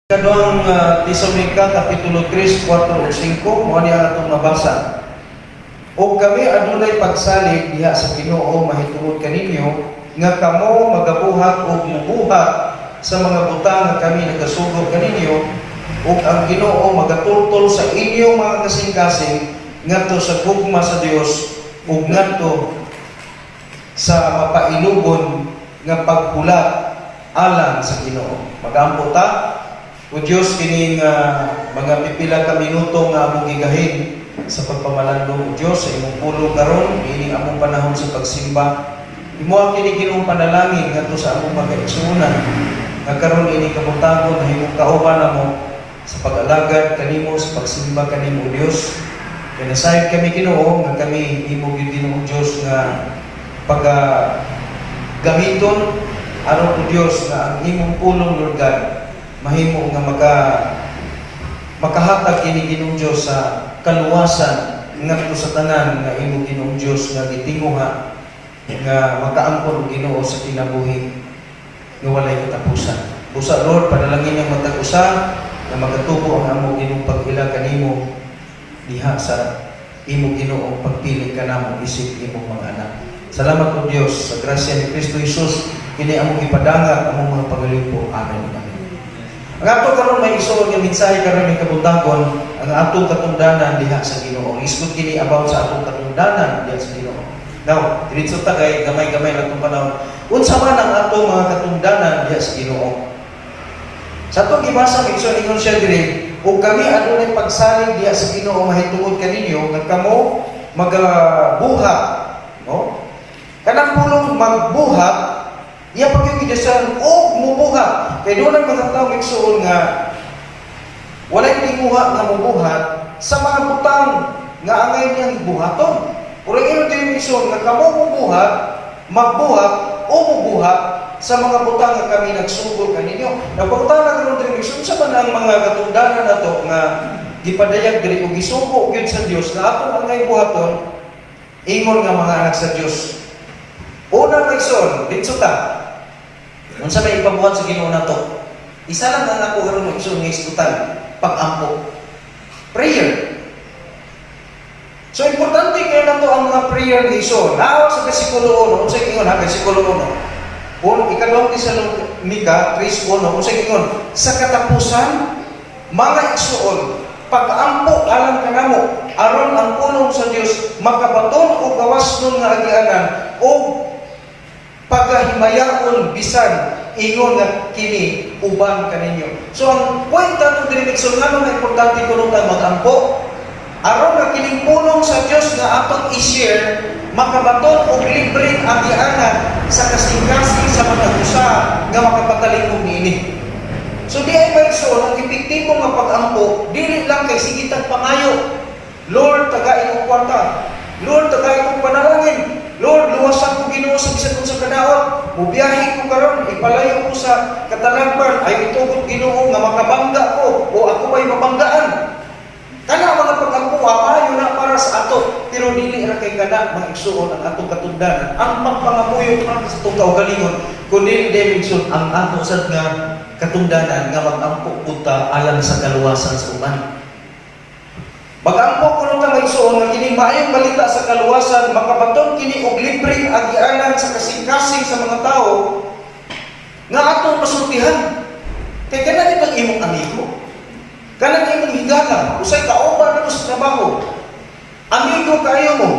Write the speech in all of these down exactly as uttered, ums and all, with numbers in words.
Kaduang uh, Tesalonica Kapitulo tres, four ug five mo ni atong mabasa. O kami adunay pagsalig diha sa Ginoo mahitungod kaninyo nga kamo magabuhat og mubuhat sa mga butang nga kami nagasugod kaninyo ug ang Ginoo magatultol sa inyong mga kasing-kasing ngadto sa gugma sa Dios ug ngadto sa mapailugon nga pagpulat alang sa Ginoo. Magampo ta o Diyos kining uh, mga pipila ka minuto nga among gigahin sa pagpamalandong o Diyos sa imong pulong karon ining among panahon sa pagsimba. Imo ang kini Ginoong panalangin ngadto sa among mga igsuonan nga karon ini kabutagon na imong kauban namo sa pag-alagad kanimo sa pagsimba kanimo Dios. Kaya nasayod kami Ginoo nga kami imo gyud Ginoong Dios nga pag uh, gamiton aron o Dios nga ang imong pulong Lord God mahimo nga maka makahatag kini Ginoong Dios sa kaluwasan ngadto sa tanan nga imo Ginoong Dios nga gitinguha nga makaangkon og Ginoo sa kinabuhi nga walay katapusan. Busa Lord panalangin ang matag usa nga magatubo ang among Ginoong pag-ila kanimo diha sa imo Ginoo pagpili kanamo isip imong mga anak. Salamat o Dios sa grasya ni Kristo Jesus kini among ipadangag among mga pagalimpo. Amen. Ang ato karon may isuon nga mensahe karon ni kabutagon ang atong katungdanan diha sa Ginoo. Isgot kini about sa atong katungdanan diha sa Ginoo. Now, diretso ta kay gamay-gamay na itong panahon. Unsa man ang atong mga katungdanan diha sa Ginoo? Sa atong gibasa may isuon ingon siya diri, ug kami adunay pagsalig diha sa Ginoo mahitungod kaninyo nga kamo magabuhat, no? Kanang pulong magbuhat iya pagkikidasan o mubuhat. Kaya doon ang mga tao miksuon nga walay tinguha nga mubuhat sa mga butang nga angay niyang buhaton. Kung ino din miksuon nga kamo mubuhat, magbuhat o mubuhat sa mga butang nga kami nagsugol kaninyo. Napagutana karon din miksuon sa man ang mga katungdanan nato nga gipadayag diri og gisugo gyud sa Dios nga atong angay buhaton ingon nga mga anak sa Dios. Una miksuon, dito ta. Unsa may ipabuhat sa Ginoo nato? Isa lang ang ako karon mo isuon nga isgutan, pag-ampo. Prayer. So importante kay nato ang mga prayer ni isuon. Nawa sa bersikulo one, unsa ingon ha bersikulo one? Kung ikadawang Tesalonica three one, unsa ingon? Sa katapusan mga isuon, pag-ampo alang kanamo aron ang pulong sa Dios makabaton og gawasnon nga agianan o pagahimayaon bisan ingon nga kini uban kaninyo. So ang point nato diri so ngano nga importante kuno ta mag-ampo aron nga kining pulong sa Dios nga atong i-share makabaton og libreng agianan sa kasing-kasing sa mga usa nga makapatalingog niini. So di ay maigsoon ang epektibo nga pag-ampo dili lang kay sigitan pangayo. Lord tagay ko kwarta. Lord tagay ko panalangin. Lord, luwasan ko Ginoo sa bisan sa kadaot. Mubiyahe ko karon, ipalayo ko sa katalagban, ay itugot Ginoo nga makabangga ko o ako may mabanggaan. Kana mga pag-ampo maayo na para sa ato, pero dili ra kay kana mga igsuon ang atong katungdanan. Ang magpangamuyo para sa atong kaugalingon, kundi dimension ang ato sad nga katungdanan nga mag-ampo punta alang sa kaluwasan sa uban. Mag-ampo kuno ta maigsuon nga kini maayong balita sa kaluwasan makabaton kini og libreng agianan sa kasing-kasing sa mga tao nga atong pasultihan. Kay kana itong imong amigo, kana imong higala, usay kauban mo sa trabaho, amigo kayo mo.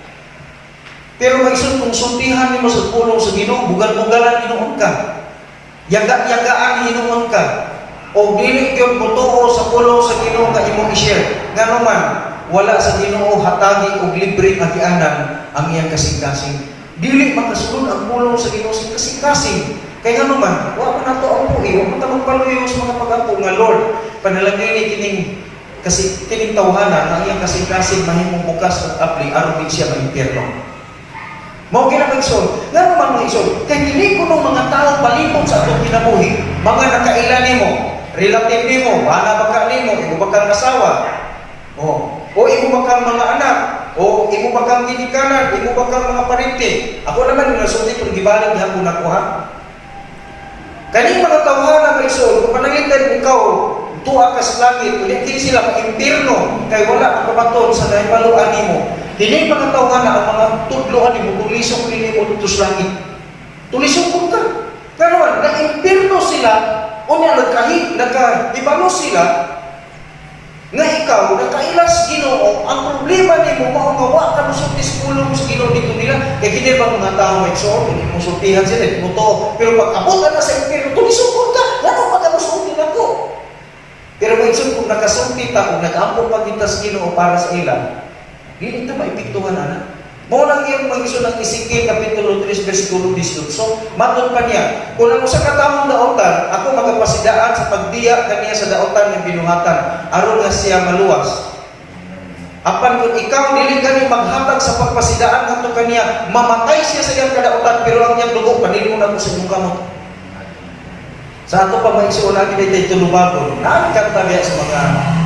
Pero maigsuon kung sultihan nimo sa pulong sa Ginoo, bugal-bugalan hinuon ka, yaga-yagaan hinuon ka. O dili gyud motuo sa pulong sa Ginoo nga imong i-share. Ngano man wala sa Ginoo hatagi og libreng agianan ang iyang kasing-kasing. Dili makasulod ang pulong sa Ginoo sa kasing-kasing. Kay ngano man wa man nato ang puhi, wa man ta magpaluyo sa mga pag-ampo nga Lord, panalangin kining kasi kining tawhana ang iyang kasing-kasing mahimong bukas ug apli aron din siya ma-impierno. Mao ginapagson, ngano man mga ison, kay dili kuno mga tao palibot sa atong kinabuhi, mga nakailan nimo, relative nimo, bana baka nimo, imo bakang asawa, o, o imo bakang mga anak, o imo bakang ginikanan, imo bakang mga parente. Ako naman yung nasulti kung gibalik gihapon ako ha. Kaning mga tawhana nga igsoon, kung panangitan ikaw, tuwa ka sa langit, ulit kini sila ma-impirno, kay wala makabaton sa nahimaluan nimo. Dining mga tawhana ang mga tudloan nimo, tulisok nimo dito sa langit. Tulisok ka. Pero na-impirno sila, o niya nagkahit, nagkahibalo sila, nga ikaw, nakailas Ginoo, ang problema ni mo, maumawa ka mo sa tiskulong sa Ginoo dito nila, kaya hindi ba mga tao may so, hindi mo sultihan sila, hindi mo to, pero pag abutan na sa impirno, tulisukot ka, lalo pa ka masulti na ko. Pero may isip, kung nakasulti ta, kung nag-ampong pagintas Ginoo para sa ilan, hindi ito maipiktuhan na. Mo lang yung mag-iso ng Ezekiel Kapitulo three, versikulo eighteen. So, matod pa niya, kung ano sa katawang daotan, ako magapasidaan sa pagdiya kaniya sa daotan ng binuhatan, aron nga siya maluwas. Apan kung ikaw dili gani maghatag sa pagpasidaan ngadto kaniya, mamatay siya sa iyang kadautan, pero ang iyang dugo panilmo na ko sa imong kamot. Sa ato pa mag-iso lagi daytoy tulubagon, nakakanta biya sa mga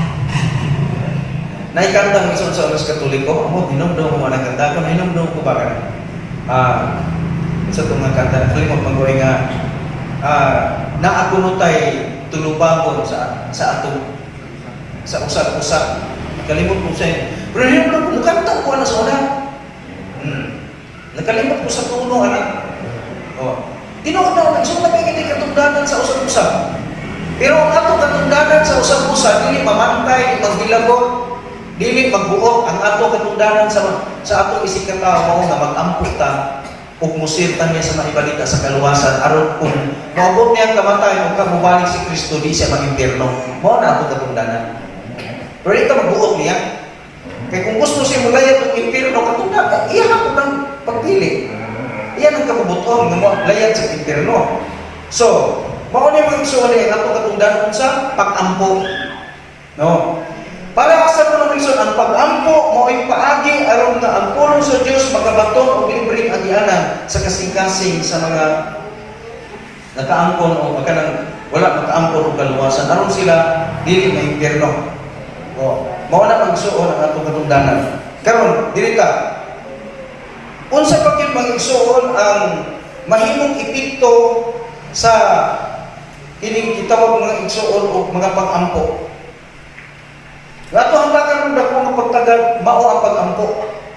naikantang isang sa oras katoliko, amo, hinumdum ko mga nagkanta ko, hinumdum ko ba ka na? Ah, isa itong nagkanta, kalimot mag-uwi nga, ah, naakunutay tulubagon sa sa atong, sa usap-usap. Nakalimot ko siya. Pero hinumdum ko, nagkanta ko na sa una. Hmm. Nakalimot ko sa tuno, anak. Oh. Tinuod na, nagsunod na hindi katungdanan sa usap-usap. Pero ang atong katungdanan sa usap-usap, hindi mamantay, magdilagot, dili magbuot ang ato katungdanan sa sa atong isikataw mao nga mag-ampot ta ug musirtan niya sa maibalita sa kaluwasan aron kung maabot niya ang kamatayon ug kamubalik si Kristo di siya mag-impierno. Mao na ato katungdanan. Pero ito magbuot niya. Kay kung gusto siya mulayat og impierno katungdanan, iya na pud ang pagpili. Iya ang kabubuton nga mo layat sa impierno. So, mao ni mga igsoon ni ato katungdanan sa pag-ampo. No. Para sa mga igsoon, ang pag-ampo mo'y paagi aron nga ang pulong sa Dios magabaton o libreng agianan sa kasing-kasing sa mga nakaangkon o magkanang wala makaangkon o kaluwasan aron sila dili ma-impierno. O, mao na pag-igsoon ang atong katungdanan. Karon, dili ka. Unsa pa gyud mga igsoon ang mahimong epekto sa kining gitawag mga igsoon o mga pag-ampo. Ato ang karon dako nga pagtagad mao ang pag-ampo.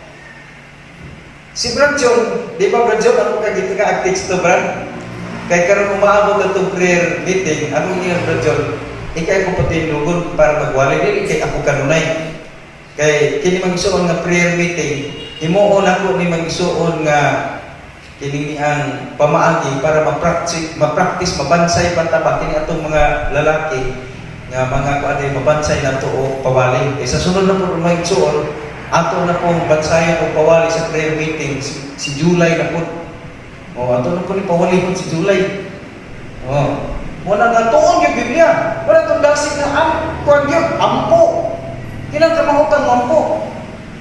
Si Brad John, di ba Brad John ako kagit ka active to Brad? Kay karon umaabot ato prayer meeting, ako niya Brad John, ikay ko pati lugon para magwalay dili kay ako kanunay. Kay kini magsuon nga prayer meeting, himuon ako ni magsuon nga kini ang pamaagi para ma-practice, ma-practice mabansay pataba kini atong mga lalaki. Nga mga kuanay mabansay na to o pawali. E sa sunod na po may igsoon, ato na pong bansayan o pawali sa prayer meeting si, si July na po. O ato na po ni pawali po si July. O wala nga tuon yung Biblia. Wala itong dasig na am, kuan yun, ampo. Kinang kamahutang ampo.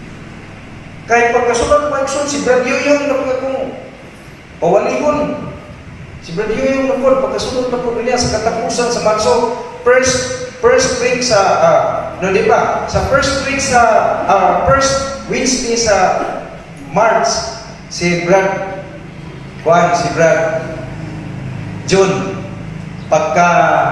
Kahit pagkasunod mo igsoon, si Brad Yoyong na po kung pawalihon. Si Brad Yoyong na po, pagkasunod na po niya sa katapusan sa Marso, first first week sa uh, no di ba sa first week sa uh, first Wednesday sa March si Brad Juan si Brad John pagka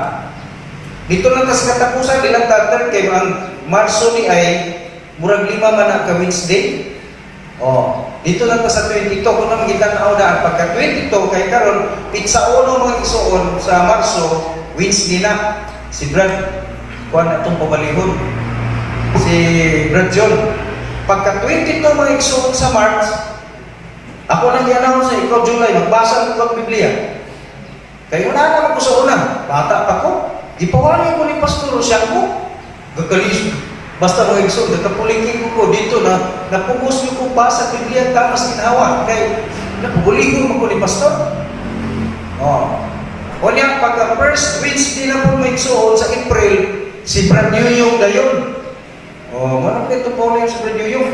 dito lang sa katapusan ilang tatar kay ang Marso ni ay murag lima man na ka Wednesday. Oh, dito lang sa twenty-two kung na magitan na daan pagka twenty-two kay karon pizza uno mga isuon sa Marso Wednesday na. Si Brad, kuhan na itong pabalihon. Si Brad John. Pagka twenty-two mga igsoon sa March, ako nang i-announce sa ikaw, July, magbasa ko ng Biblia. Kaya wala naman ko sa una. Bata pa ko. Di pawali ko ni Pastor siya ko. Gagalis. Basta mga igsoon, nagkapulikin ko ko dito na napugos niyo ko basa Biblia tamas ginawa. Kaya napugulihon mo ko ni Pastor. Oh. O niya, pagka first Wednesday na po may igsoon sa April, si Brad Yoyong dayon. O, manong ito po na yung si Brad Yoyong.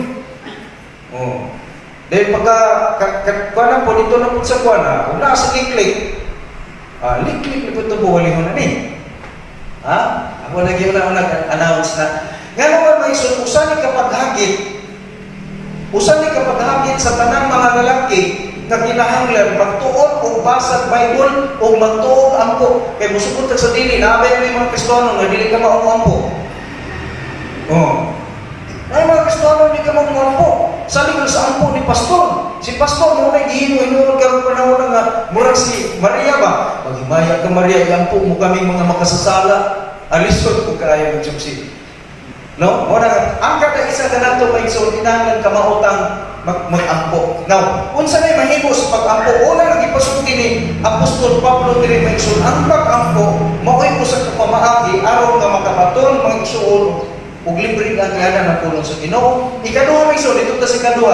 O. Dahil pagka, kuwana po, dito na po sa kuwana, kung nasa liklik, ah, liklik na po ito buwalihon na ni. Ha? Ako nag-iyon na nag-announce na. Nga naman may igsoon, usan ni kapaghagit, usan ni kapaghagit sa tanang mga lalaki, nga kinahanglan magtuon o basag Bible o magtuon ampo. Kay musukot ka sa dili, naabay ang mga Kristiyano nga dili ka maumampo. Oh. Ay mga Kristiyano, hindi ka maumampo. Sabi ko sa ampo ni Pastor. Si Pastor, mo na gihino, inurog ka panahon nga, murag si Maria ba? Maghimaya ka Maria, iampo mo kami mga makasasala. Alisod ko kaya ng Diyos. No? Muna, ang kada isa ka na ito, may so, tinangan ka mautang mag mag-ampo. Now, unsa may mahimo sa pag-ampo, una lagi pasulti ni Apostol Pablo diri may igsoon, ang pag-ampo, maoy mo sa kapamaagi, aron nga makabaton, mga igsoon, ug libre ang yanan ng pulong sa Ginoo. Ikaduha may igsoon, ito ta sa ikaduha.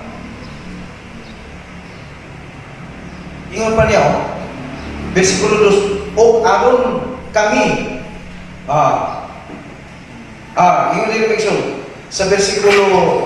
Ingon pa niya, oh. Versikulo dos, o aron kami, ah, ah, ingon din may igsoon, sa versikulo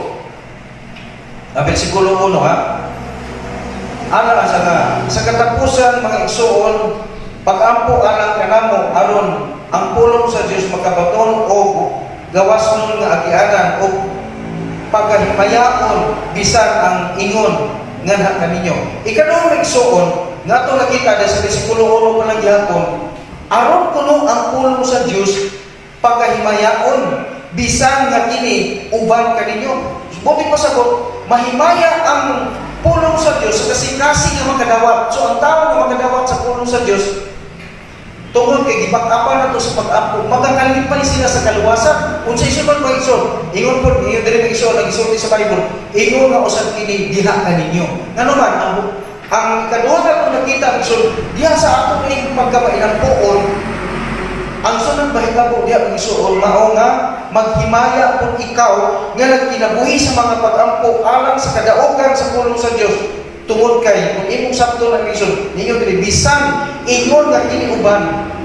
Ah, versikulo uno ha. Ana sa nga sa katapusan mga igsoon, pag-ampo alang kanamo aron ang pulong sa Dios makabaton o gawas nun nga agianan o pagahimayaon bisan ang ingon nga kaninyo. Ikaduhang igsoon nga to nakita sa versikulo uno pa lang gihapon, aron kuno ang pulong sa Dios pagahimayaon bisan nga kini uban kaninyo. Buti pasabot, mahimaya ang pulong sa Diyos sa kasing-kasing nga makadawat. So ang tao nga makadawat sa pulong sa Diyos, tungkol kay gipag-apa na to sa pag-apo, magakalipay sila sa kaluwasan. Kung sa isunod mga igsoon, ingon po, ingon din mga igsoon, nag-isulti sa Bible, ingon nga usap kini, diha ka ninyo. Nga naman, ang, ang kaduha na itong nakita ang igsoon, diha sa atong ining pagkabainan poon, ang sunod bahigabo diya ang igsoon, mao nga maghimaya kung ikaw nga nagkinabuhi sa mga pag-ampo alang sa kadaugan sa pulong sa Dios tungod kay kung imong sabto ng igsoon ninyo diri bisan ingon nga kini uban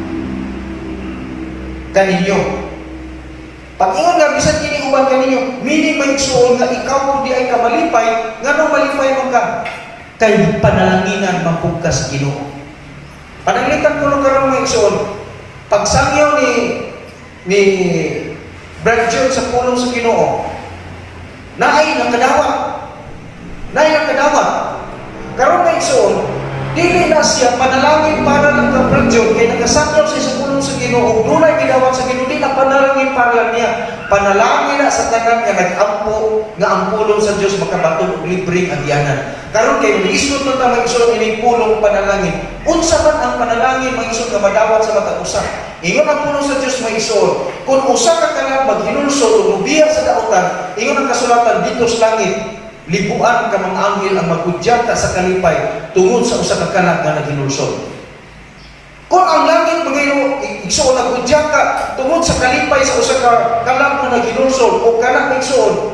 kaninyo. Pag ingon nga bisan kini uban kaninyo, meaning may igsoon nga ikaw kung di ay kamalipay, nga nung malipay mo ka kay panalanginan mapugkas Ginoo. Pananglitan ko ng karon mga igsoon, pagsangyaw ni ni Brad John sa pulong sa Ginoo, naay nakadawat. Naay nakadawat. Karon na igsoon, dili na siya panalangin para lang kay Brad John kay nagasangyaw siya sa pulong sa Ginoo. Dunay gidawat sa Ginoo, di na panalangin para lang niya. Panalangin na sa tanan nga nag-ampo nga ang pulong sa Dios makabaton og libreng agyanan. Karon kay isut na ta mag-igsoon ining pulong panalangin. Unsa man ang panalangin mag-igsoon nga madawat sa matag usa? Ingon ang pulong sa Dios mag-igsoon, kung usa ka kalag maghinulsol o lubiya sa dautan, ingon ang kasulatan dito sa langit, libuan ka mga anghel ang magkudyata sa kalipay tungod sa usa ka kalag nga naghinulsol. Kung ang langit magayon igsoon nagkudyata tungod sa kalipay sa usa ka kalag nga naghinulsol o kalag nga igsoon,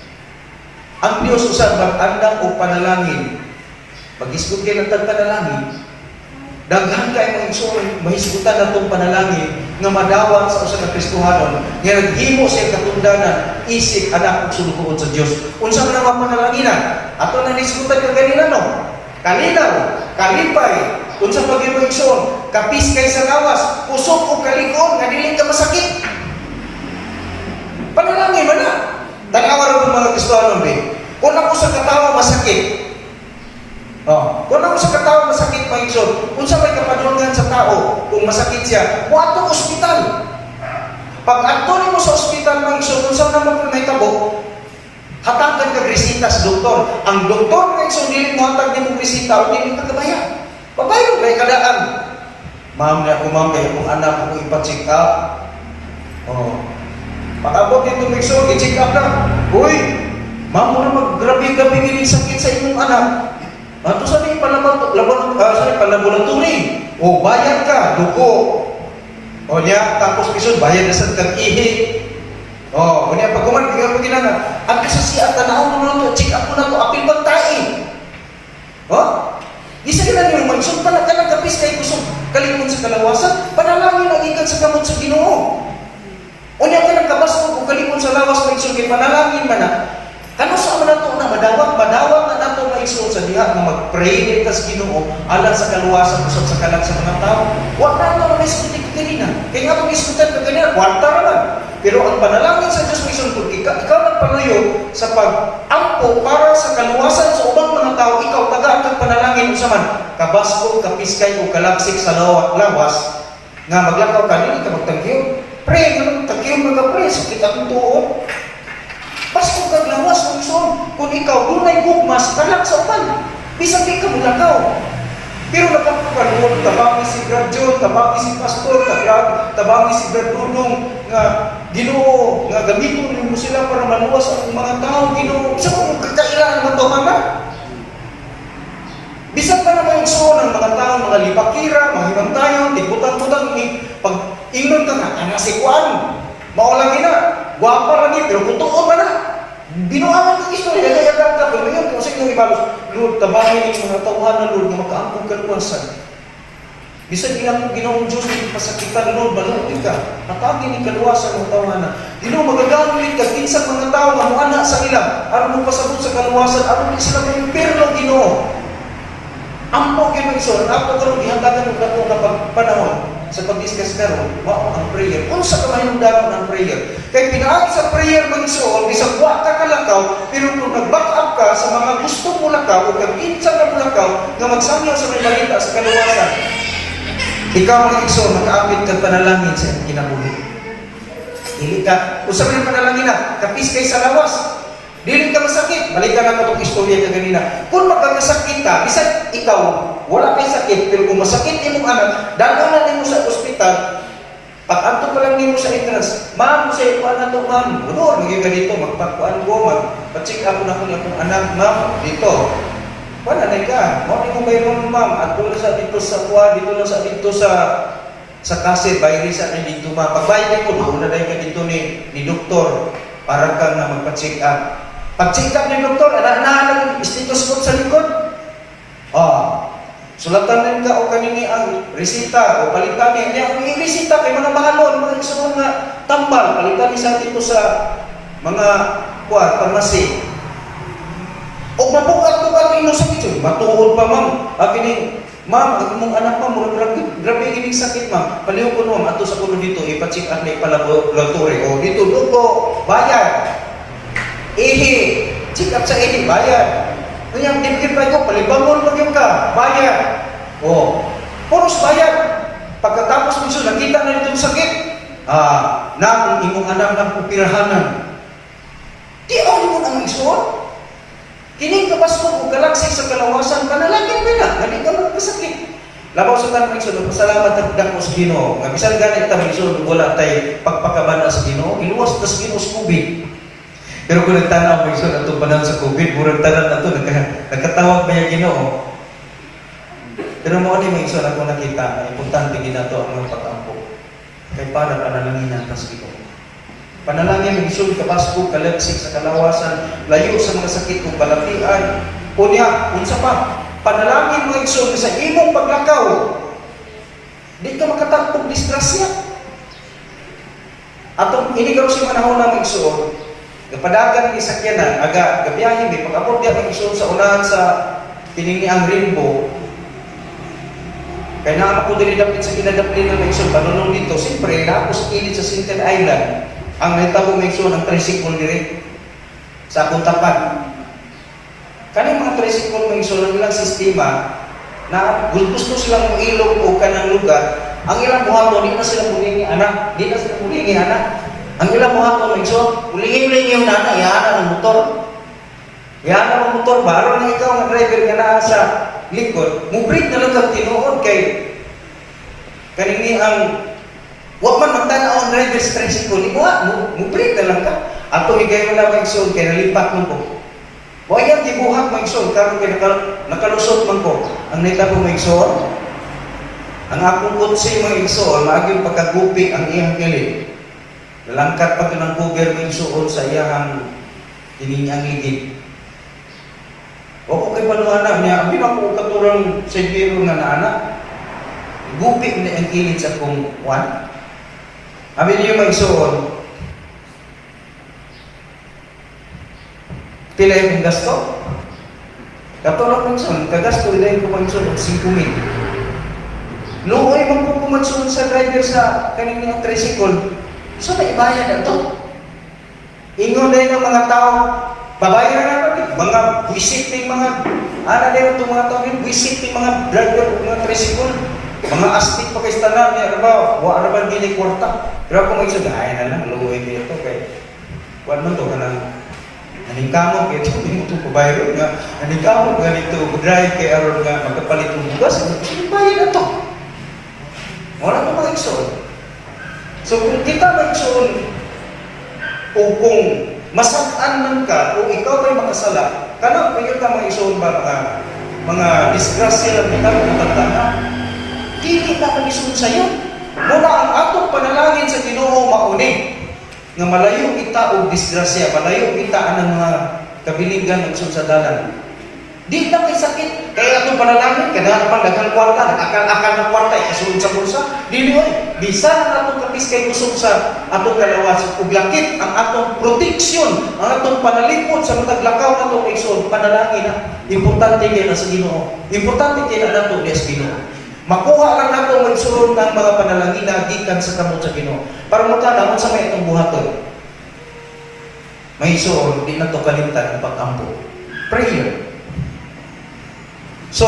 ang Dios usab mag-andam og panalangin. Pag-isgot kay ng panalangin, daghan kay mga igsoon mahisgutan natong panalangin nga madawat sa usa ka Kristohanon nga naghimo sa katundanan isip anak ug sulugoon sa Dios. Unsa man ang panalanginan? Ato na nisgutan ka ganina no. Kalinaw, kalipay, unsa pagimo igsoon, kapis kay sa lawas, usok og kalig-on nga dili ka masakit. Panalangin man na. Tanawa ra ko mga Kristohanon be. Kung ako sa katawa masakit, oh, kung ako sa katawa masakit pa igsoon, kung sa may kapadulngan sa tao, kung masakit siya, muadto ospital. Pag adto nimo sa ospital pa igsoon, kung sa naman may tabo, hatagan ka resita sa doktor. Ang doktor nga igsoon dili mo hatag nimo resita o dili ka kabayan. Pabayad kay kadaan. Ma'am na ako ma'am kay kung anak ko ipa-check up. Oh. Pag-abot dito igsoon, i-check up na. Uy, ma'am mo na mag-grabe-grabe gini sakit sa imong anak. Ato sa ni palaboratory. O bayad ka, dugo. O niya, tapos isod, bayad na sa kag-ihi. O, o niya, pag kuman, tingnan mo ginana. At sa siya, tanaw mo na ito, check up mo na ito, apil bantay. O? Isa ka na niyo, magsod pa na ka ng kapis kay kusog kalimon sa kalawasan, panalangin ang ikan sa kamot sa Ginoo. O niya ka ng kabas mo, kung kalimon sa lawas, magsod kay panalangin man na. Kano sa man nato na madawat, madawat na nato maigsoon sa diha nga mag-pray ta sa Ginoo alang sa kaluwasan usab sa kalag sa mga tao. Wa na nato na iskuti ka ganina. Kay nga pag iskutan ka ganina, kwarta ra man. Pero ang panalangin sa Diyos mission kung ikaw, ikaw nagpaluyo sa pag-ampo para sa kaluwasan sa ubang mga tao, ikaw tagaan kang panalangin usaman kabasko, kapiskay o kalaksik sa lawas nga maglakaw ka, hindi ka magtagyo. Pray, magtagyo magka-pray, sakit akong tuon. Basko kang lawas kung ison. Kung ikaw dunay gugmas, kalak sa upan. Bisang di ka maglakaw. Pero nakapagpaluon, tabangi si Brad John, tabangi si Pastor, tabangi si Brad Dudong, nga Ginoo, nga gamiton mo sila para maluwas ang mga tao, Ginoo. Sa kung kakailangan mo ito, mama? Bisag pa naman yung so ng mga tao, mga lipakira, mga himang-tayang, tigbutang-butang, pag ingnon ka nga, ang nasikuan, maulang ina, guwapa lagi, pero kung tuon man na, binuangan ng istorya, nagayagag ka, pero ngayon, kung sa inyong ibalos, Lord, tabangin yung mga tauhan na Lord, na magkaangkong kaluwasan. Bisag ilang Ginoong Diyos, hindi pasakitan, Lord, maluwi ka, natagin yung kaluwasan ng tauhan na. Ginoo, magagamit ka, kinsang mga tao, na muana sa ila, aron mo pasabot sa kaluwasan, aron di sila may impirno, Ginoo. Ampo kayo ng iso, ang ako karoon, ihandagan ng dato na pagpanahon sa pag-discuss karoon, wow, ang prayer. Kung sa kamay ng dapat ang prayer. Kaya pinaagi sa prayer ng iso, bisag wa ka kalakaw, pero kung nag-back up ka sa mga gusto mo lakaw, o kag-insan na mo lakaw, na magsamyaw sa may balita sa kaluwasan, ikaw mga iso, makaapit kang panalangin sa kinabuhi. Hindi ka, kung sabi ng panalangin na, kapis kay sa lawas, dili ka masakit. Balikan na itong istorya ka ganina. Kung magkakasakit ka, bisan ikaw, wala kay sakit, pero kung masakit imong anak, dalaw na nimo sa ospital, pag-anto pa lang nimo sa entrance, ma'am, sa iyo na ito, ma'am, bunor, magiging ganito, magpakuan ko, magpa-check up na kung akong anak, ma'am, dito. Wala na ka, ma'am, mo mayroon, ma'am, at doon sa dito sa kuha, dito na sa dito sa sa kaset, bayri sa na dito, ma'am. Pagbayad ko, doon na dahil ka dito ni, ni doktor, para kang na magpa-check up. Pag-check up ng doktor, anak-anak ng stethoscope sa likod. Oh, sulatan din ka o kanini ang resita o palitan niya. Ang resita kay mga mahalon, mga isunod nga tambal, palitan niya sa dito sa mga kuwan, pharmacy. O mabukat-bukat ino sa ito. Matuod pa, ma'am. Akini, ma'am, ang mong anak pa, mura grabe, grabe ining sakit, ma'am. Paliw ko no, ato sa kuno dito, ipa-check up na ipalaboratory. O dito, dugo, bayad. Ihi, check up sa ihi, bayad. Kanyang dibdib pa ito, palibangon mo yung ka, bayad. O, puros bayad. Pagkatapos nito, nakita na itong sakit. Ah, na kung imong anak ng pupirahanan. Di ako mo ang isuon. Kining kapasko kung galaksy sa kalawasan, panalangin mo na, hindi ka magkasakit. Labaw sa tanong isuon, pasalamat at dako sa Ginoo. Nga bisan ganit ta isuon, wala tay pagpakabana sa Ginoo, iluwas ta sa Ginoo sa COVID. Pero kung nagtanaw mo iso na itong panahon sa COVID, murang tanan na ito, nagkatawag ba yung Ginoo? Pero mo ano yung iso na kung nakita, importante ginato ang mga patampo. Kaya para panalangin natin sa Ginoo. Panalangin ng iso, kapasko, kalagsik sa kalawasan, layo sa mga sakit kung balatian. O niya, unsa pa, panalangin mo iso sa imong paglakaw. Di ka makatagpog disgrasya. Atong inigaro si manahon na iso, kapadagan ni sakyanan, aga gabiyahin di pag-abot diya ng isun sa unahan sa tinini ang rainbow. Kaya na ako dili dapit sa kinadaplin ng isun, panunong dito, siyempre, na ako sa kilid sa Sintel Island, ang nahitabo ng isun, ang tricycle diri sa akong tapat. Kaning mga tricycle ng isun, ang ilang sistema, na gusto silang ilog o kanang lugar, ang ilang buhaton, di na sila mulingi anak, di na sila mulingi anak. Ang ilang mga ito, Megso, ulingi-ulingi yung nana, iyanan ng motor. Iyanan ng motor, baro na ikaw ang driver nga naa sa likod, mubrik na lang kang tinuod kay kanini ang wag man magtanaw ang driver sa tricycle, ni mo, mubrik na lang ka. Ato higay mo lang, Megso, kaya nalipat mo ko. Huwag yan, gibuhat, Megso, karon kay nakalusot man ko. Ang nita ko, Megso, ang akong kutsi, Megso, maaging pagkagupi ang iyang kilid. Lalangkat pa ng cover mo yung suon sa iyang tininyang ligid. O kung kay panuana niya, abin ako katurang sendero nga na anak, gupi na ang kilid sa kong one. Abin niyo may suon, pila yung gasto? Katulog ng suon, kagasto rin ko pang suon, five mil. Nooy magpupumatsuon sa driver sa kanilang tricycle. So may ibayad ato. Ingon din ng mga tao, babayaran na natin, mga visit ng mga, ano din itong mga tao, visit ng mga driver, mga tricycle, mga astik pa kay stanan, niya, ba, wa na ba hindi kwarta. Pero kung may sugaya na lang, luwi kayo ito, kay, kuwan mo ito ka ng, naningkamot, kaya ito, hindi mo ito pabayaro nga, naningkamot nga nito, drive kay aron nga, magkapalit ng bugas, ibayad na ito. Wala pa mga igsoon. So kung kita mag-igsoon, o kung masaktan man ka, o ikaw ba'y makasala, kana kayo ka mga igsoon ba mga mga disgrasya lang kita matanda na? Dili na mag-igsoon sa'yo. Muna ang atong panalangin sa Ginoo mauni, nga malayo kita o disgrasya, malayo kita ang mga kabilingan ng igsoon sa dalan. Di na kay sakit. Kaya itong panalangin, kaya naman daghang kwarta, akal-akal ng kwarta, ikasunod sa bulsa. Di niyo eh. Bisa na itong kapis kay kusog sa atong kalawas. Ug lakit ang atong proteksyon, ang atong panalipod sa matag lakaw na itong igsoon, panalangin na. Importante kayo na sa Ginoo. Importante kayo na nato di sa Ginoo. Makuha lang nato magsulod ng mga panalangin na gikan sa kamot sa Ginoo. Para mo tanawon sa may itong buhaton. May igsoon, di na ito kalimtan ang pag-ampo. Prayer. So,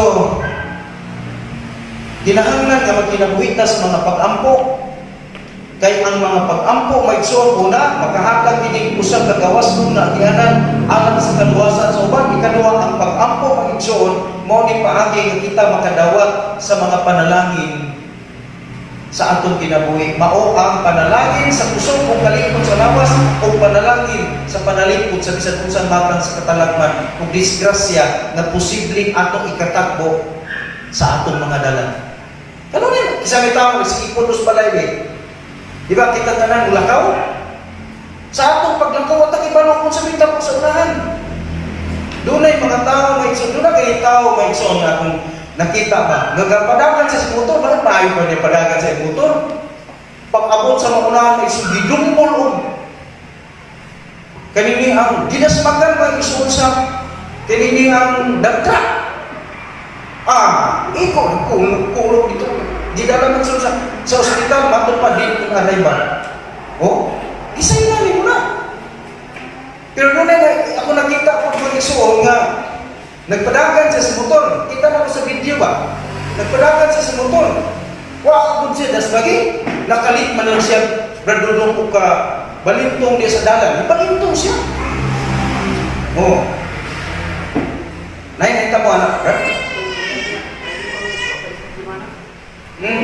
kinahanglan nga magkinabuhitas mga pag-ampo. Kay ang mga pag-ampo may igsoon una, makahakag ining usab ka gawas kung naagianan alang sa kaluwasan sa uban. Ikaduha, ang pag-ampo mag igsoon mao ni paagi nga kita makadawat sa mga panalangin sa atong kinabuhi. Mao ang panalangin sa kusog kung kalipod sa lawas o panalangin sa panalipod sa bisan unsang matang sa katalagman ug disgrasya na posibleng atong ikatakbo sa atong mga dalan. Kanunin, isa may tao si ipunos balay eh. Di ba kita tanan ulakaw? Sa atong paglakaw at ibanon kung sa bitap sa unahan. Doon ay mga tao may igsoon, doon na kayo tao may igsoon na kung nakita ba? Nagpadagan sa motor, bakit maayo pa niya padagan sa motor? Pag-abot sa maunahan ay sugidumpol o kanini ang dinasmagan ba igsoon sa kanini ang dagtra? Ah, iko, kulog dito. Di dalam igsoon sa sa ospital, matod pa din kung anay ba? Oh, isay na mo na. Pero doon ay ako nakita po mga igsoon nga nagpadagan siya sa motor. Kita na ko sa video ba? Nagpadagan siya sa motor. Wa ako siya, das lagi. Nakalit man lang siya. Bradulong ko ka, balintong dia sa dalan. Balintong siya. Oh. Nay, nakita mo anak, ha? Hmm.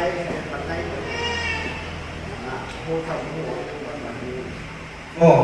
Oh.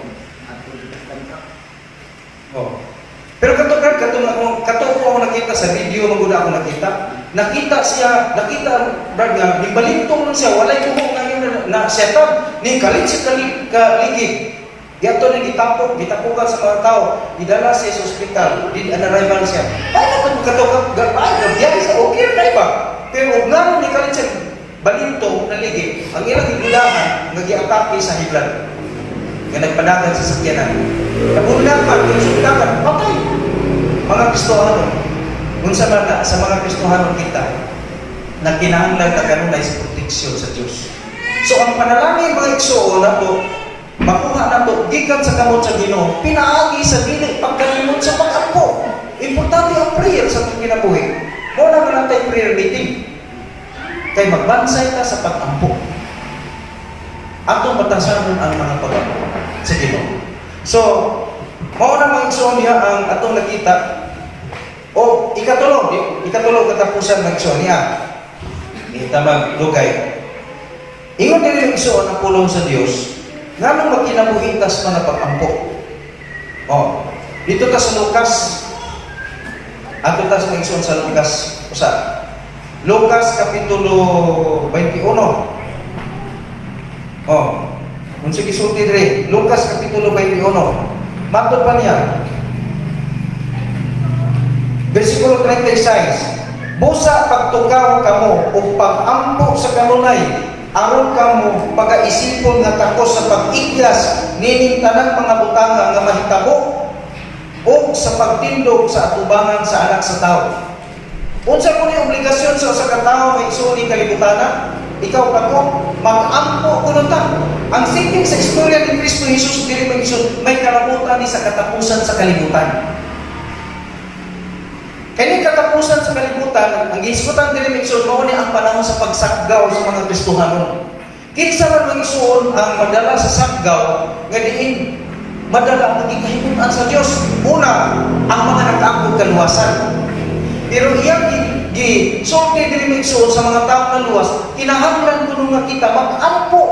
Oh. Pero katulad katong ako katong ako nakita sa video maguna ako nakita. Nakita siya, nakita brad nga nibalintong lang siya, walay kuhong ngayon na setup ni kalit si kalit kaligid. Gato ni gitapok, gitapukan sa mga tao, idala siya sa ospital, di anarival siya. Ay na katong gabay, gabiya sa okay na ba? Pero ug nga ni kalit siya balintong na ligid, ang ilang gigudahan nga giatake sa hiblan. Nga nagpadagan sa sakyanan. Nabundakan, yung sundakan, patay. Mga Kristohano, kung sa mga, sa mga Kristohano kita, na kinahanglan na kanunay sa proteksyon sa Diyos. So, ang panalangin mga igsoon na to, makuha na to, gikan sa kamot sa Ginoo, pinaagi sa dili, pagkalimot sa pag-ampo. Importante ang prayer sa itong kinabuhi. Muna man natin prayer meeting. Kay magbansay ta sa pag-ampo. Atong batasan ang mga pag-ampo sa Ginoo. So, mauna mga igsoon niya ang atong nakita. O, ikatulong, ikatulong katapusan ng igsoon niya. Kita maglugay. Ingon din yung igsoon ang pulong sa Diyos, nga nung magkinabuhitas mga pag-ampo. O, dito ta sa Lucas, ato ta sa igsoon sa Lucas, usa. Lucas Kapitulo twenty-one. Oh, kung sige sulti rin, Lucas Kapitulo twenty-one. Matod pa niya. Versikulo thirty-six. Busa pagtugaw kamo o pag-ampo sa kanunay, aron kamo pagaisipon nga takos sa pag-iglas nining tanang mga butanga nga mahitabo o sa pagtindog sa atubangan sa anak sa tao. Unsa ko ni obligasyon sa usa ka tawo may igsoon ni kalibutana? Ikaw kako mag-ampo kuno ta. ang singking sa istorya ni Kristo Jesus diri mag-isod, may kalabutan ni sa katapusan sa kalibutan. Kaya katapusan sa kalibutan, ang giskutan diri mag-isod, mao ni ang panahon sa pagsaggaw sa mga Kristohanon. Kinsa man mag-isod ang madala sa saggaw, nga diin madala magikahimutan sa Dios. Una, ang mga nagkaangkod kaluwasan. Pero iyang gi-sulti diri mag-isod sa mga tao na luwas, kinahanglan kuno nga kita mag-ampo.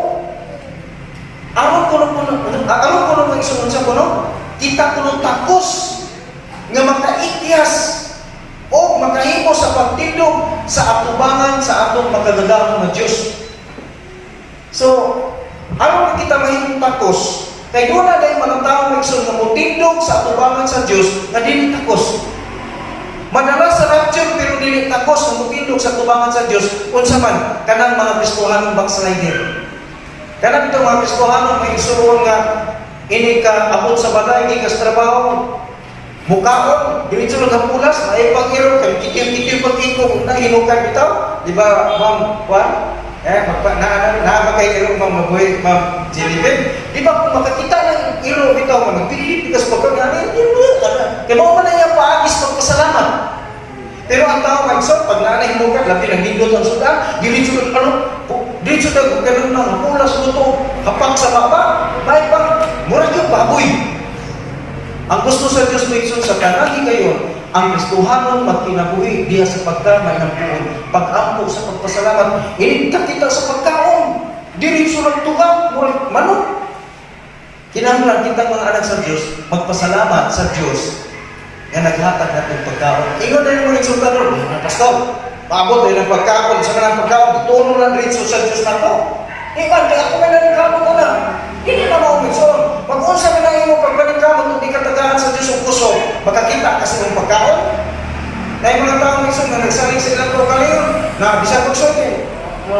Aron kuno kuno aron kuno mag-isod sa kuno, kita kuno takos nga makaikyas o makahimo sa pagtindog sa atubangan sa atong makagagahong na Diyos. So, aron kita mahimong takos, kay doon na dahil mga tao mag-isod nga mutindog sa atubangan sa Diyos na dili takos. Madalas sa rapture pero dili takos nga mutindog sa atubangan sa Diyos, unsa man kanang mga Kristohanong backslider. Kanang itong mga Kristohanong may isuon nga ini ka abot sa balay, ini ka sa trabaho, mukaon, diretso lang ang pulas, ay pag-iro, kay kitil-kitil pag-iko, na hinukan bitaw, di ba, Ma'am Juan? Eh, magpa, na, na, na, makay-iro, Ma'am Mabuhay, Ma'am Jilibin. Di ba, kung makakita ng iro bitaw, magpilip, bigas pagkagana, yun, kaya mo man na yung paagis pagpasalamat. Pero ang tao mag-isot, pag naanay hinukan, labi ng hindot ang sudan, diretso lang, ano, diretso lang, ganun lang, pulas, luto, kapag sa baba, may pang, murag yung baboy. Ang gusto sa Diyos may isun sa kanagi kayo, ang Kristohanon magkinabuhi diya sa pagkamay ng puon, pag-ampo sa pagpasalamat, ininta kita sa pagkaon, diretso lang tugang, murag manok. Kinahanglan kita mga anak sa Diyos, magpasalamat sa Diyos nga naghatag natin pagkaon. Ingon na yung mga insulta doon, mga pastor, maabot na yung pagkaon, sa mga pagkaon, ituno lang diretso sa Diyos na to. Iman, kaya ako may nanagkamot ko na. Hindi na mo umitson. Pag-unsa ka na imo pagbalikkamot kung di katagahan sa Diyos ang puso, makakita kasi ng pagkaon. Na yung mga tao minsan na nagsaling sa ilang prokalyon, na bisa pagsote,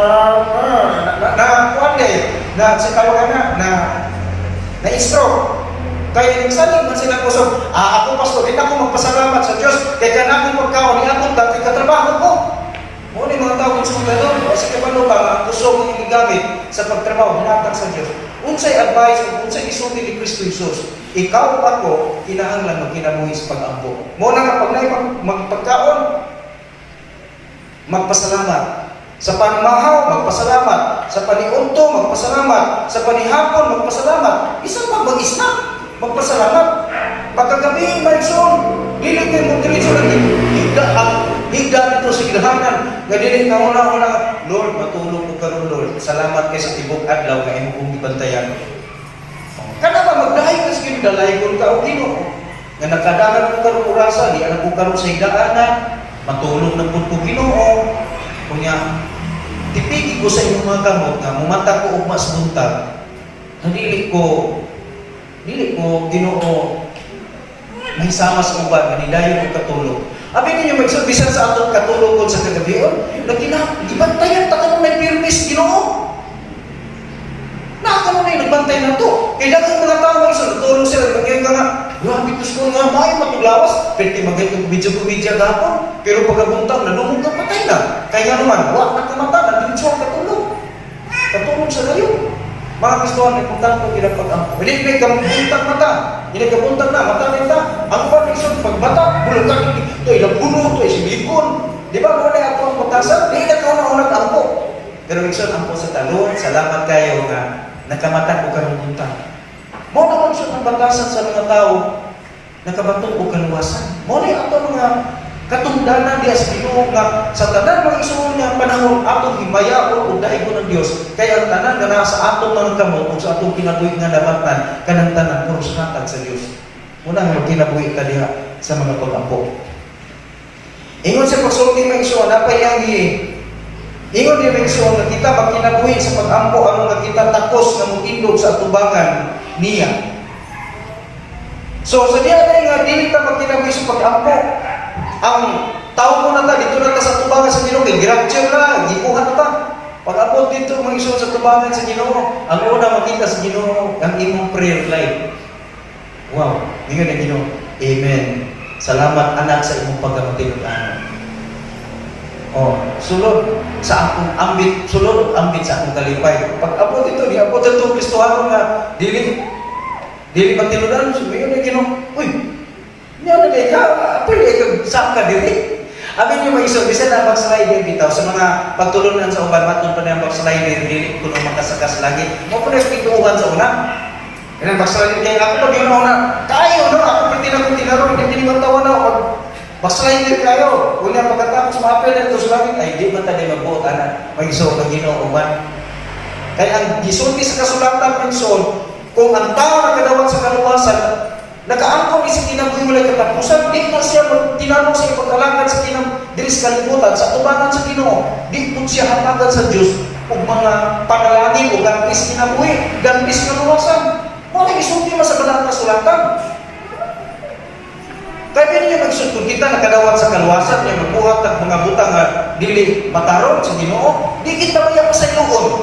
na kuwan eh, na sa kawagan na, na na-stroke. Kaya nagsaling man silang puso, ah ako pastor, hindi ako magpasalamat sa Diyos, kaya ka na akong pagkaon, hindi akong dati katrabaho ko. Muna yung mga tao kung sa doon, kasi kapano ba, ang puso mong inigamit sa pagtrabaho, hinatag sa Diyos. Unsay advice, unsay isulti ni Kristo Jesus, ikaw o ako, kinahanglan magkinabuhi sa pag-ampo. Muna nga pag na magpagkaon, magpasalamat. Sa panimahaw, magpasalamat. Sa paniunto, magpasalamat. Sa panihapon, magpasalamat. Isa pa mag-isna, magpasalamat. Pagkagabi, maison, dili kayo mo diretso lang higda ang higda nito sa gidahanan. Nga dili na una-una, Lord, matulog ko karon Lord. Salamat kay sa tibok adlaw nga imo kong gibantayan. Kana ba magdahay ka sa gidalay kun ka o Ginoo? Nga nakadagan ko karon orasa, di ana ko karon sa higdaanan, matulog na pud ko Ginoo. Kunya tipigi ko sa imong mga kamot nga mumata ko og mas buntag. Dili ko dili ko Ginoo may sama sa uban, manidayon ang katulog. Abi ninyo magsabisan sa atong katulog ko sa kagabion, nagkina, gibantayan, tatanong may pirmis, Ginoo. Nakakano na yung nagbantay na to. Kaya dagang mga tao mga isa, natulog sila, nagyan ka nga, grabe ito ko nga, may matulawas, pwede magay kong bidyo-bidyo gapon, pero pagkabuntang, nanumog ka patay na. Kaya nga naman, wak na kamata, nandito ang katulog. Katulog sa gayon. Mga Kristohan, may puntang ko kinapag-ampo. Hindi may kabuntang mata. Hindi kabuntang na, mata nita. Ang pag-isod, pag mata, bulong ka, ito ay labuno, ito ay silikon. Di ba, muna ako ang putasan? Hindi na kauna-unang ampo. Pero Isod, ampo sa talon, salamat kayo nga nakamata ko karong buntang. Muna Isod ang batasan sa mga tao, nakabatong o kaluwasan. Muna ato mga katungdanan diya sa Ginoo nga sa tanan mga isuon nga panahon atong himayaon ug daigon ng Dios kay ang tanan nga nasa atong mga kamot ug sa atong kinabuhi nga nabatan kanang tanan puro sa hatag sa Dios. Muna nga kinabuhi ka diha sa mga pag-ampo. Ingon sa pagsulti mga isuon napay ang ingon di mga isuon nga kita magkinabuhi sa pag-ampo aron nga kita takos nga mutindog sa atubangan niya. So sa diya nga dili ta magkinabuhi sa pag-ampo. Ang tao mo na ta, dito na ta sa tubangan sa Ginoo, kay grabture na, gikuha na ta. Pag-abot dito, mga isuon sa tubangan sa Ginoo, ang una makita sa Ginoo, ang imong prayer life. Wow, hindi na Ginoo. Amen. Salamat anak sa imong pagkamatinod-anan. Oh, sulod sa akong ambit, sulod ambit sa akong kalipay. Pag abot ito, di abot ito Kristohano nga dili dili matinudan sumayo na Ginoo. Uy, niya na day ka, pwede ka sa ka diri. Amin yung maiso, bisa na backslider bitaw sa mga pagtulunan sa uban, matun pa na backslider, dili kuno makasakas lagi. Mo pa na pituuhan sa una. Yan backslider kay ako pag yun na kayo no, ako pati na kung tinaro, hindi tinimantawan na ako. Backslider kayo, kunya pagkatapos maapel na ito sa langit, ay di ba tayo magbuot, anak, mag-iso ka ginooban. Kaya ang gisulti sa kasulatan ng son, kung ang tao nagkadawat sa kaluwasan, nakaangkong isang kinabuhi mo lang katapusan, di na siya tinanong sa ipag-alangan sa kinam, diris kalibutan, sa tubangan sa Ginoo, di po siya hatagan sa Diyos, o mga panalangin, o gantis kinabuhi, gantis kaluwasan. Mga isulti mo sa banal kasulatan. Kaya niya magsud kung kita nakadawat sa kaluwasan niya magbuhat at mga butang nga dili mataron sa Ginoo, di kita maya pasayloon.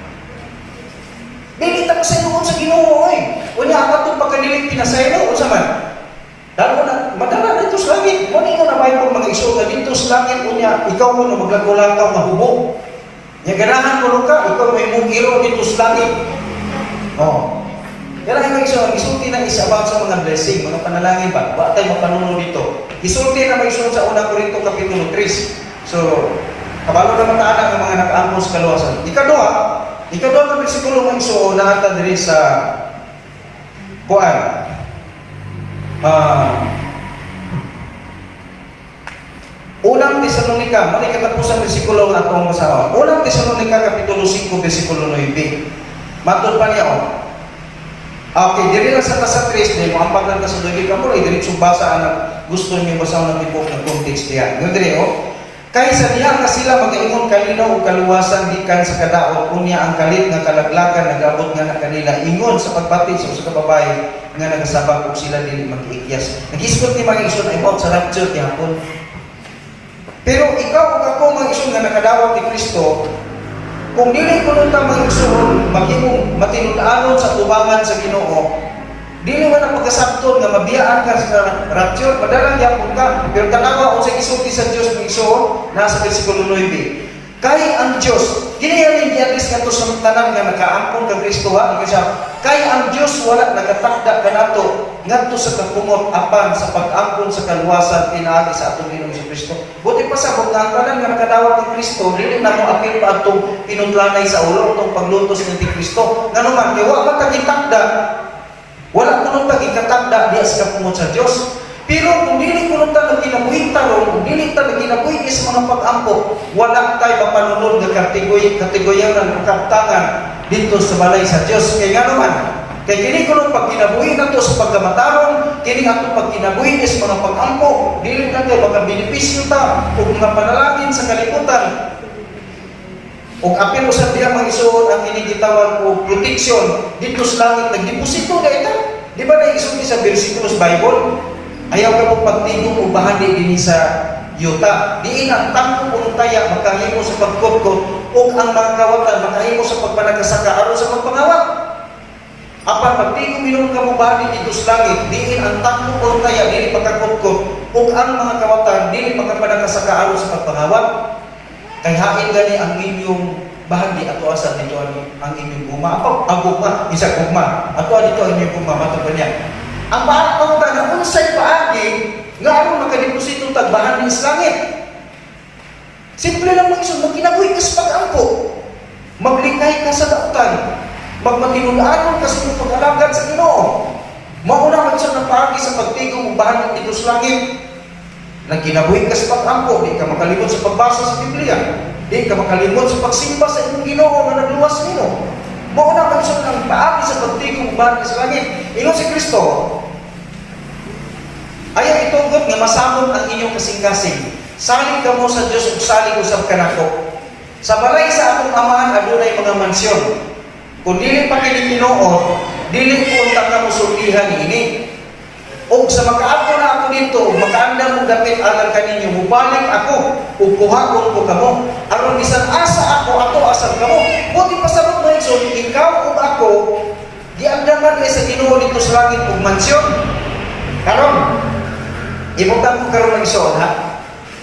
Dili kita pasayloon sa Ginoo oy. Unya ato pagkadili pinasaylo unsa man? Dalo na madala dito sa langit. Mo ni na Bible mga isulti dito sa langit unya ikaw mo na maglagulakaw mahubog. Nya ganahan mo ka ikaw may mugiro dito sa langit. Oh. Kaya lang yung iso, isulti na isa about sa mga blessing, mga panalangin ba? Ba tayo mapanuno dito. Isulti na may isulti sa unang Korinto Kapitulo three. So, kabalo na mataan ang mga nakaangkon sa kaluwasan. Ikaduha, ikaduha na bersikulo ng iso na ata diri sa Kuan. Uh, unang Tesalonika, mali katapusan bersikulo ng atong masawa. Unang Tesalonika Kapitulo five, bersikulo nine. Matod pa niya, oh. Okay, diri lang sa tasa tres, dahil mo ampag lang sa doy ka mo, ay diretsong basa ang gusto niyo basa ng tibok ng context diyan. Ngayon diri, oh. Kaysa diha ka sila mag-ingon kalinaw o kaluwasan gikan sa kadaot, unya ang kalit nga kalaglagan nagabot nga na kanila ingon sa pagbatid sa usa ka babae nga nagasabak og sila dili mag-iikyas. Nag-isgot ni mga igsoon ay about sa rapture gihapon. Pero ikaw ug ako mga igsoon nga nakadawat ni Kristo, kung dili ko nung tamang igsoon, maghimong matinudanon sa tubangan sa Ginoo, dili man ang pagkasabton nga mabiyaan ka sa rapture, madalang yapon ka, pero tanawa o sa isulti sa Diyos ng igsoon, nasa bersikulo nine. Kay ang Diyos, kiniyarin di-address ka to sa tanan nga nakaampon kang Kristo ha, kay ang Diyos wala nagatakda ka nato, ngadto sa kapungot apan sa pag-ampon sa kaluwasan pinaagi sa atong Ginoong Kristo. Buti pa sa kung ang tanan nga nakadawat ng Kristo, dili na mo apil pa atong pinutlanay sa ulo itong paglutos ng Kristo. Nga naman, kaya wala tagitakda, wala kunong tagikatakda diya sa kapungot sa Diyos. Pero kung dili kunong ta nagkinabuhi taron, kung dili ta nagkinabuhi sa mga pag-ampo, wala tayo mapanunod ng kategory, kategorya ng kaptangan dito sa balay sa Diyos. Kaya nga naman, kaya kini kunong pagkinabuhi na to sa pagkamataron, kini ato pagkinabuhi sa mga pag-ampo, dili na tayo makabenepisyo ta o mga panalangin sa kalibutan. O apil usap diya mga isuon ang kinigitawag o protection dito sa langit, nagdeposito na ito. Di ba na-isuon sa versikulo sa Bible? Ayaw ka mo pagtigong o bahani din sa yuta. Diin ang tangko kung taya, makahimo sa pagkot-kot, o ang mga kawatan, makahimo sa pagpanagkasaka, aron sa pagpangawat. Apan pagtigong minum ka mo bahani dito sa langit, diin ang tangko kung taya, dili pagkakot-kot, o ang mga kawatan, dili pagpanagkasaka, aron sa pagpangawat. Kay hain gani ang inyong bahagi ato asa dito ang inyong guma. Apa? Ang guma, isa guma. Ato dito ang inyong guma, matod niya. Ang bahat ang taga unsay paagi nga aron makadeposito tagbahan ning langit. Simple lang mga isod, magkinabuhi ka sa pag-ampo, maglikay ka sa dautan, magmatinulaan ka sa pag-alagad sa Ginoo. Mauna man sa paagi sa pagtigong bahan dito sa langit. Nagkinabuhi ka sa pag-ampo, di ka makalimot sa pagbasa sa Biblia, di ka makalimot sa pagsimba sa imong Ginoo nga nagluwas nimo. Mauna man sa ng paagi sa pagtigong bahan sa langit. Ingon si Kristo, ayaw itugot nga masamot ang inyong kasing-kasing. Saling ka mo sa Diyos ug saling usab ka nako. Sa balay sa atong amahan adunay mga mansyon. Kung dili pa kini tinuod, dili ko unta ka mo sultihan ini. Og sa makaadto na ako dito, makaandam mo dapit alang kaninyo, mubalik ako ug kuhaon ko kamo. Aron bisan asa ako, ato asal kamo. Buti pasabot mo so ikaw ug ako giandaman kay sa Ginoo dito sa langit ug mansyon. Karon Ibutang ko karon ng iso, ha?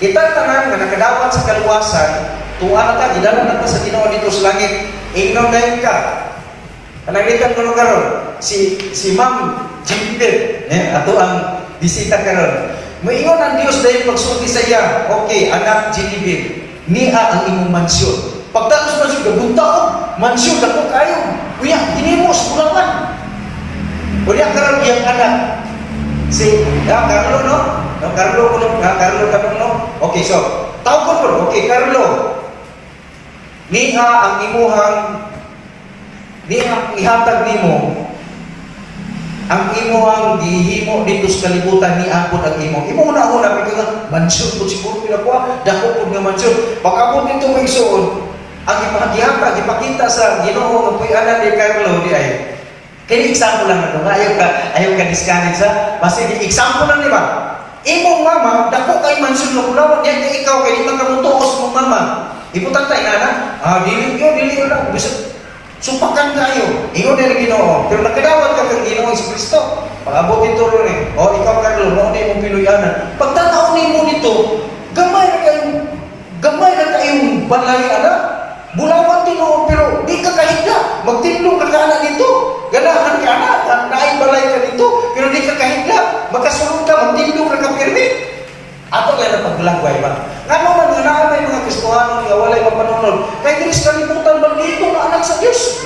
Kita tanan nga nakadawat sa kaluwasan, tuwa na ta, gidala na ta sa Ginoo dito sa langit. Ingnon na ka. Kanagdikan ko karon si si Ma'am Jimder, eh, ato ang bisita karon. Moingon ang Dios dahil pagsulti sa iya, okay, anak Jimder, niya ang imong mansyon. Pagtapos mansyon, gabuntaon, mansyon, dako kayo. Uya, ginimos, kulangan. Uya karon iyang anak. Si, ah, Carlo, no? No, Carlo, no? Ah, Carlo, Carlo, no? Okay, so, tawag ko, okay, Carlo. Niya ang imuhang, niya ang ihatag nimo, ang imuhang gihimo dito sa kalibutan ni Apod ang imo. Imo na ako na, nga, mansyon po siguro pila ko, dako po nga mansyon. Pag abot dito mo isuon, ang ipahagihata, ipakita sa Ginoo, ang puyanan ni Carlo, di ay, kaya example lang na nga, ayaw ka, ayaw ka discourage ha. Basta di example lang, di ba? Imong mama, dako kay mansyon na kulawan, yan kay ikaw, kaya di magkamutuos mong mama. Iputan tayo na na, ah, dili yun, dili yun lang, bisa, sumpakan kayo, ingon na Ginoo. Pero nakadawat ka kang Ginoo si Kristo. Pag-abot ito rin eh, o ikaw Carlo, noon na imong pinuyanan. Pagtataon mo nito, gamay na kayong, gamay na kayong balay, anak. Bulawan Ginoo, pero di ka kahigla. Magtindong ka ka dito. Ganahan ka na, naay balay ka dito, pero di ka kahigla. Magkasunod ka, magtindong ka ka pirmi. Ato kaya na paglagway ba? Nga naman, nga naamay mga Kristohanon, nga walay mapanunod. Kaya di sa kalibutan ba dito na anak sa Diyos?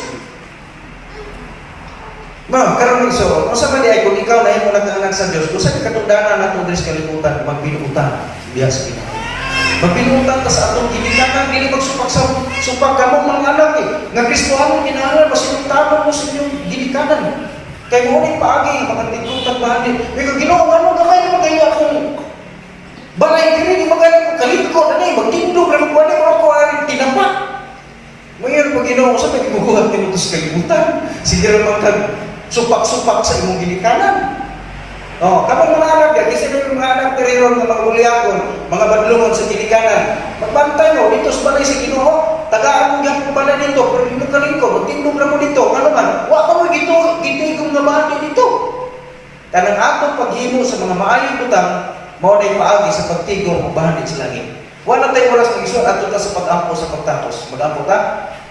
Ma, karon iso, kung sa mali ay kung ikaw na imo nag-anak sa Diyos, kung sa katungdanan na itong sa kalibutan, magpinuutan, biya sa Ginoo. Magpinuutan ka sa atong ginikanan, hindi magsupak sa supak ka mo mga anak eh. Nga Kristohanon, ginaaral, masinuntanan mo sa inyong ginikanan. Kaya mo rin paagi, mga titutan bahali. May Ginoo, ano gamay na magayo akong balay diri, di magayo ko kalikot, ano eh, magtindog, ano ko, ano ko, ano tinapak. Ngayon, pag Ginoo, sa nagbubuhat nito sa kalibutan, sige naman kag supak-supak sa imong ginikanan. Oh, kapag mga anak yan, kasi yung mga anak periron, mga uliakon, mga badlungon sa ginikanan, magbantay mo, dito sa balay sa Ginoo, tagaan mo yan kung pala dito, pero dito ka rin ko, magtindog na mo dito, ano man, wak mo dito, gitigong na bahali dito. Kanang atong paghimo sa mga maayong butang, mao na paagi sa pagtigong o bahali sa langit. Wala tayong oras ng iso, ato ta sa pag-ampo sa pagtapos. Mag-ampo ta?